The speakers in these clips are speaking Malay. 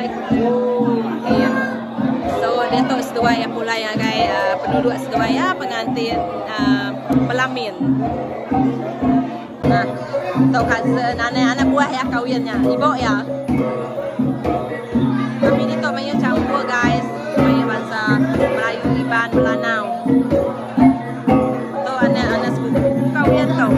Okay. So Datuk Setuai pula ya guys, penduduk Setuai ya, pengantin pelamin. Nah, Tok cousin anak-anak buah ya kawinnya, ibu ya. Kami ni Tok banyak campur guys, banyak bahasa Melayu, Iban, Melanau. Tok anak-anak sepupu kawin Tok.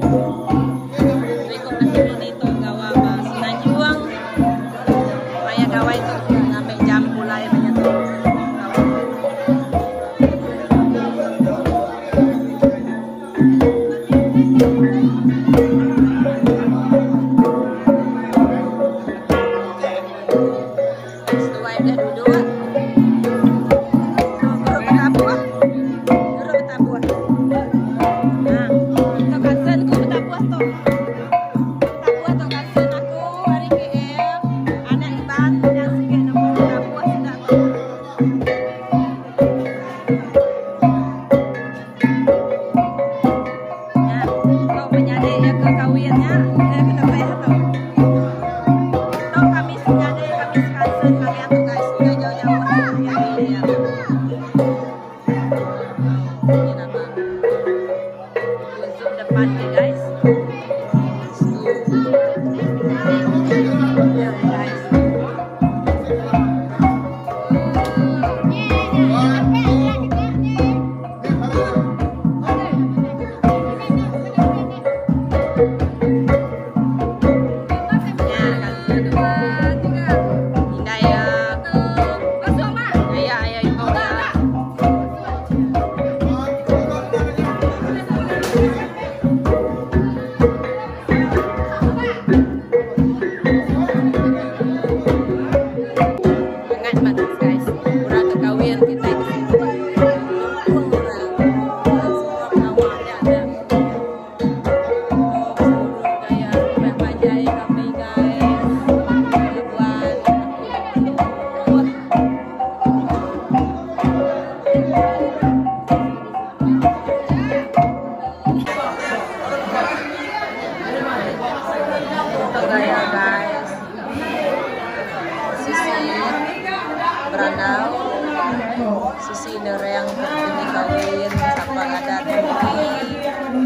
Sisi nereng ini kawin sampai ada ini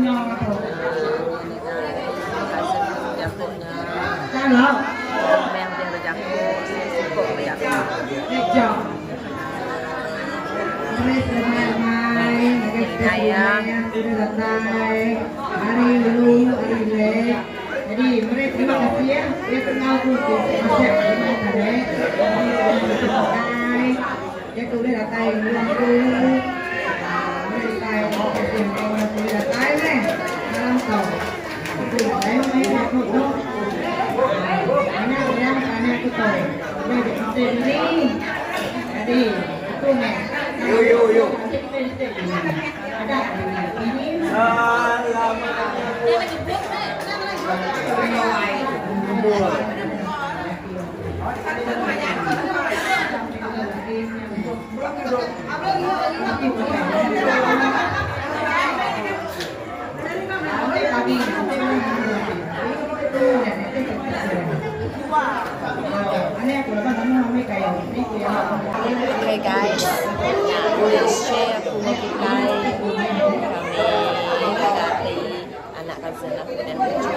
kasih jakuknya yang dia berjakuk sisi kok berjakuk ayam hari dulu hari le jadi mereka terima kasih ya dia kenal tuh cái tôi đây là tay luôn tôi đây tay tiền tôi là tay này năm cầu tôi là đấy mấy cái một đôi anh em cái cầu đây để tiền đi tôi nè yo Okay guys, boleh share aku kita kami dari anak cousin aku dan